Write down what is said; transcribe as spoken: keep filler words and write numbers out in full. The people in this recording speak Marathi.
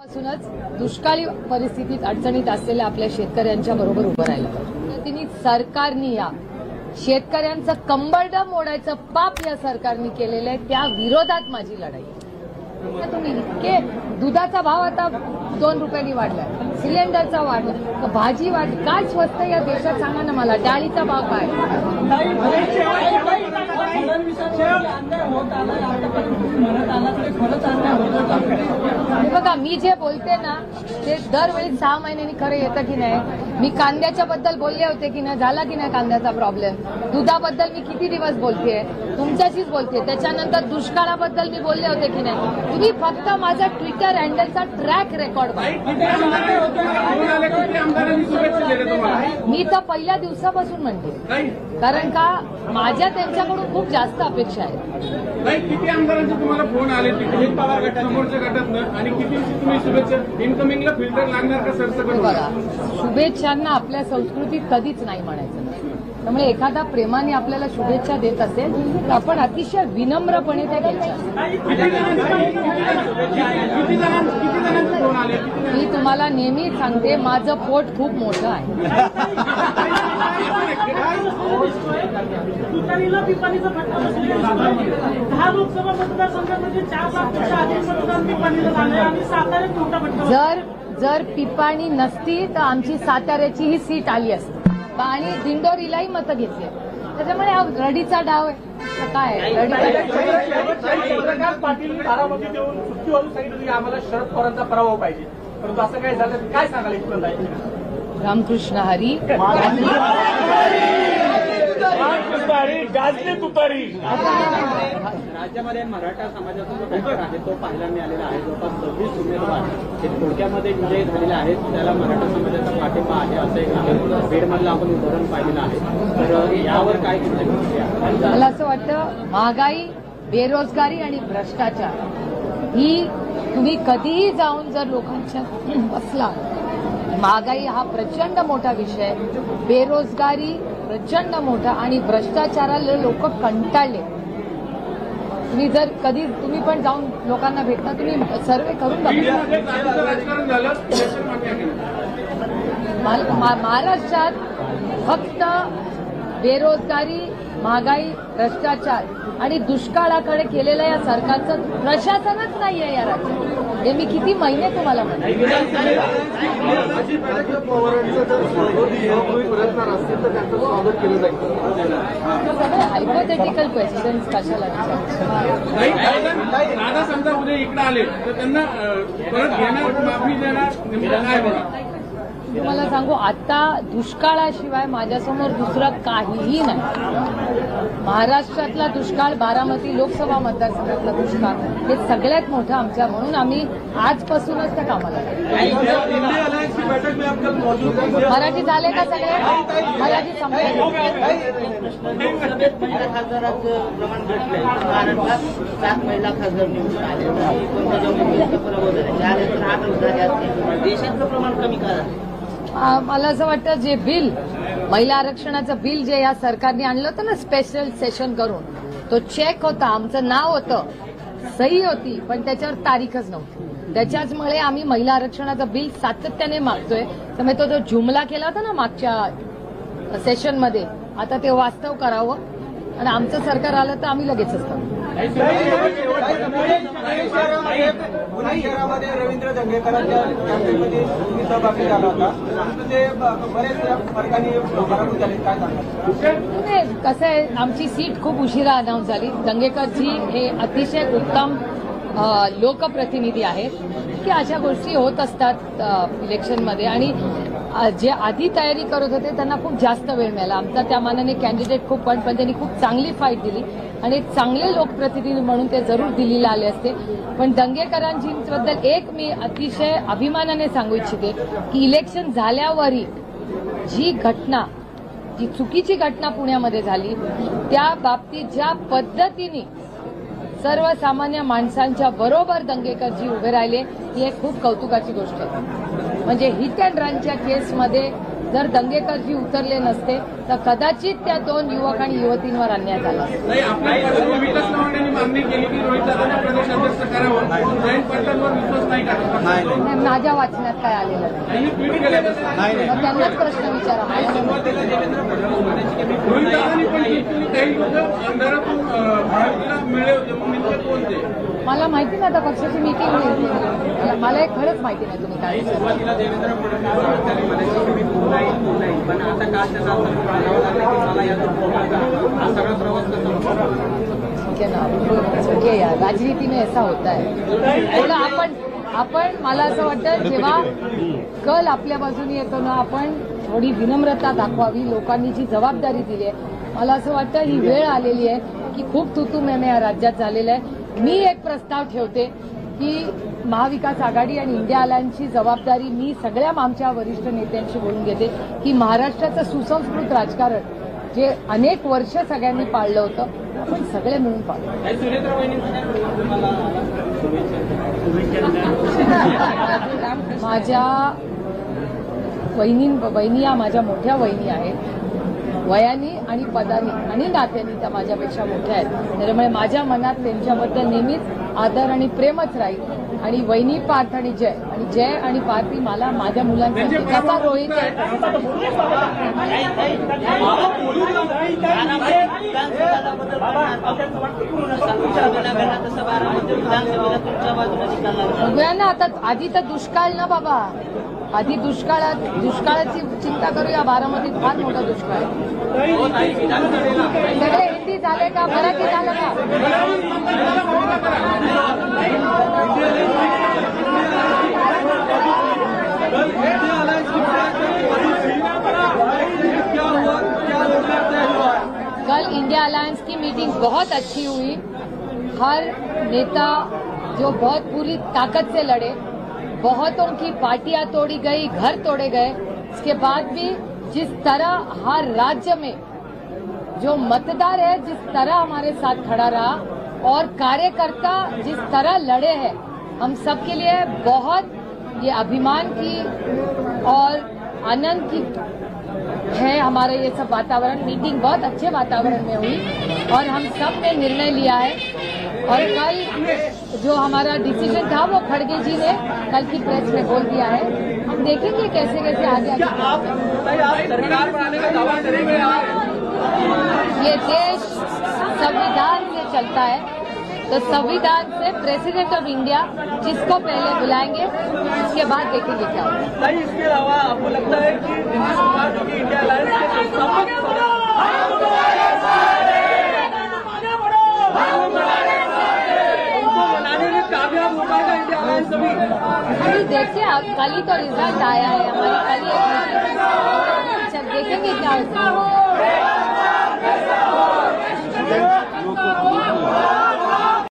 पासूनच दुष्काळी परिस्थितीत अडचणीत असलेल्या आपल्या शेतकऱ्यांच्या बरोबर उभं राहिलं पाहिजे. सरकारने या शेतकऱ्यांचं कंबरडं मोडायचं पाप या सरकारने केलेलं आहे, त्या विरोधात माझी लढाई. तुम्ही इतके दुधाचा भाव आता दोन रुपयांनी वाढलाय, सिलेंडरचा वाढला, भाजी वाढली, काय स्वस्त या देशात सांगा ना मला. डाळीचा भाव काय? बघा, मी जे बोलते ना ते दरवेळी सहा महिन्यांनी खरं येतं की नाही. मी कांद्याच्या बद्दल बोलले होते की नाही, झाला की नाही कांद्याचा प्रॉब्लेम. दुधाबद्दल मी किती दिवस बोलतेय, तुमच्याशीच बोलते. त्याच्यानंतर दुष्काळाबद्दल मी बोलले होते की नाही. तुम्ही फक्त माझा ट्विटर हँडलचा ट्रॅक रेकॉर्ड बघा. मी तर पहिल्या दिवसापासून म्हणते, कारण का माझ्या त्यांच्याकडून खूप जास्त अपेक्षा आहेत. किती आमदारांचे तुम्हाला फोन आले समोरच्या गटातनं आणि किती तुम्ही शुभेच्छा इनकमिंगला फिल्टर लागणार का सरसकट? बघा, शुभेच्छांना आपल्या संस्कृतीत कधीच नाही म्हणायचं. त्यामुळे एखादा प्रेमाने आपल्याला शुभेच्छा देत असेल तर आपण अतिशय विनम्रपणे त्या घ्यायच्या. मी तुम्हाला नेहमी सांगते, माझं पोट खूप मोठं आहे. जर जर पिपाणी नसती तर आमची साताऱ्याची ही सीट आली असती आणि दिंडोरीलाही मतं घेतली. त्याच्यामुळे हा रडीचा डाव आहे. काय चंद्रकांत पाटील बारामती देऊन सुट्टीवरून सांगितलं की आम्हाला शरद पवारांचा पराभव पाहिजे, परंतु असं काय झालं, काय सांगाल एकूण? रामकृष्ण हरी गाजली तुतारी. राज्यामध्ये मराठा समाजाचा जो घटक आहे तो पाहायला मिळालेला आहे. जवळपास सव्वीस उमेदवार हे थोडक्यामध्ये विजयी झालेले आहेत. त्याला मराठा समाजाचा पाठिंबा आहे असं एक आहे. बीडमधलं आपण उदाहरण पाहिलेलं आहे. तर यावर काय प्रतिक्रिया? मला असं वाटतं, महागाई, बेरोजगारी आणि भ्रष्टाचार ही तुम्ही कधीही जाऊन जर लोकांच्या बसला, महागाई हा प्रचंड मोठा विषय, बेरोजगारी प्रचंड मोठा आणि भ्रष्टाचाराला लोक कंटाळले. तुम्ही जर कधी तुम्ही पण जाऊन लोकांना भेटता, तुम्ही सर्वे करून बघा. महाराष्ट्रात फक्त बेरोजगारी, महागाई, भ्रष्टाचार आणि दुष्काळाकडे केलेलं या सरकारचं प्रशासनच नाहीये या राज्यात. हे मी किती महिने तुम्हाला म्हणते. हायपोथेटिकल क्वेश्चन्स कशाला दादा समजा उद्या इकडे आले तर त्यांना परत घेणार, माफी देणार, काय होणार? तुम्हाला सांगू, आता दुष्काळाशिवाय माझ्यासमोर दुसरं काहीही नाही. महाराष्ट्रातला दुष्काळ, बारामती लोकसभा मतदारसंघातला दुष्काळ हे सगळ्यात मोठं आमच्या, म्हणून आम्ही आजपासूनच त्या कामाला. मराठी झाले का सगळे? मराठी संपले. महिला खासदाराचं प्रमाण घटलंय. महाराष्ट्रात सात महिला खासदार निवडून आले. देशातलं प्रमाण कमी का? मला असं वाटतं, जे बिल, महिला आरक्षणाचं बिल जे या सरकारने आणलं होतं ना स्पेशल सेशन करून, तो चेक होता, आमचं नाव होतं, सही होती, पण त्याच्यावर तारीखच नव्हती. त्याच्याचमुळे आम्ही महिला आरक्षणाचं बिल सातत्याने मागतोय. त्यामुळे तो जो जुमला केला होता ना मागच्या सेशनमध्ये, आता ते वास्तव करावं आणि आमचं सरकार आलं तर आम्ही लगेचच करू. पुणे शहरामध्ये रवींद्र दंगेकरांच्या कॅम्पेनमध्ये तुम्ही सहभागी झाला होता, ते बरेच फरकाने पराभूत झाले, काय सांगा? कसं आहे, आमची सीट खूप उशिरा अनाऊन्स झाली. दंगेकरजी हे अतिशय उत्तम लोकप्रतिनिधी आहेत की अशा गोष्टी होत असतात इलेक्शनमध्ये, आणि जे आधी तयारी करत होते त्यांना खूप जास्त वेळ मिळाला. आमचा त्या मानाने कॅन्डिडेट खूप पण पण त्यांनी खूप चांगली फाईट दिली आणि चांगले लोकप्रतिनिधी म्हणून ते जरूर दिल्लीला आले असते. पण दंगेकरांबद्दल एक मी अतिशय अभिमानाने सांगू इच्छिते की इलेक्शन झाल्यावरही जी घटना, जी चुकीची घटना पुण्यामध्ये झाली, त्या बाबतीत ज्या पद्धतीने सर्वसामान्य माणसांच्या बरोबर दंगेकरजी उभे राहिले ही एक खूप कौतुकाची गोष्ट आहे. म्हणजे हिट अँड रनच्या केसमध्ये जर दंगेकरजी उतरले नसते तर कदाचित त्या दोन युवक आणि युवतींवर अन्याय झाला. नाही, आपल्या पक्षाचे विकास चव्हाणांनी मागणी केली की रोहित दादांना प्रदेशाध्यक्ष करावं, जयंत पाटलांवर विश्वास नाही का? नाही, माझ्या वाचण्यात काय आलेलं नाही. त्यांनी ट्विट केलं मग त्यांनाच प्रश्न विचारा. सुरुवातीला देवेंद्र फडणवीस म्हणायचे की मी रोहित दादांनी पण ट्विट केली, काही लोक अंधारातून महायुतीला मिळले होते, मग नेमके कोणते? मला माहिती नाही, आता पक्षाची मीटिंग नाही. मला एक खरंच माहिती नाही तुम्ही काय. सुरुवातीला देवेंद्र फडणवीस त्यांनी म्हणायचे की मी पुन्हा येईन पुन्हा येईन, पण आता का त्यांना असं म्हणावं लागलं की मला यातून पुन्हा जा. हा सगळा प्रवास कसा होता? ठीक है ना, ओके यार, राजनीति में ऐसा होता है. थोडं आपण आपण मला असं वाटतं जेव्हा कल आपल्या बाजूने येतो ना, आपण थोडी विनम्रता दाखवावी. लोकांनी जी जबाबदारी दिली आहे, मला असं वाटतं ही वेळ आलेली आहे की खूप तुतू मेमे या राज्यात झालेला आहे. मी एक प्रस्ताव ठेवते की महाविकास आघाडी आणि इंडिया अलायन्सची जबाबदारी मी सगळ्या आमच्या वरिष्ठ नेत्यांशी बोलून घेते की महाराष्ट्राचं सुसंस्कृत राजकारण जे अनेक वर्ष सगळ्यांनी पाळलं होतं आपण सगळे मिळून पाळलं. सुनेत्रा माझ्या वहिनी वहिनी या माझ्या मोठ्या वहिनी आहेत. वयानी आणि पदानी आणि नात्यानी त्या माझ्यापेक्षा मोठ्या आहेत. त्याच्यामुळे माझ्या मनात त्यांच्याबद्दल नेहमीच आदर आणि प्रेमच राहील. आणि वहिनी पार्थ आणि जय आणि जय आणि पार्थी मला माझ्या मुलांसाठी कसा रोहित आहे. बघूया ना, आता आधी तर दुष्काळ ना बाबा, आधी दुष्काळात दुष्काळाची चिंता करूया. बारामतीत फार मोठा दुष्काळ आहे. सगळे हिंदी झाले का, मराठी झालं का? कल इंडिया अलायंस की मीटिंग बहुत अच्छी हुई. हर नेता जो बहुत पूरी ताकत से लड़े, बहुतों की पार्टियां तोड़ी गई, घर तोड़े गए. इसके बाद भी जिस तरह हर राज्य में जो मतदार है जिस तरह हमारे साथ खड़ा रहा और कार्यकर्ता जिस तरह लड़े हैं, हम सबके लिए बहुत ये अभिमान की और आनंद की है हमारा ये सब वातावरण. मीटिंग बहुत अच्छे वातावरण में हुई और हम सब ने निर्णय लिया है. और कल जो हमारा डिसीजन था वो खड़गे जी ने कल की प्रेस में बोल दिया है. हम देखेंगे कैसे कैसे आगे आगे. आप सरकार बनाने का दावा करेंगे? ये देश संविधान से चलता है, तो संविधान से प्रेसिडेंट ऑफ इंडिया जिसको पहले बुलाएंगे उसके बाद देखेंगे क्या होगा. इसके अलावा आपको लगता है कि नीतीश कुमार जो कि इंडिया अलायंस के संस्थापक कामयाब हो पाएगा इंडिया अलायंस? अभी देखिए, कल ही तो रिजल्ट आया है हमारी, कल ही एक मीटिंग. अच्छा, देखेंगे क्या होता है.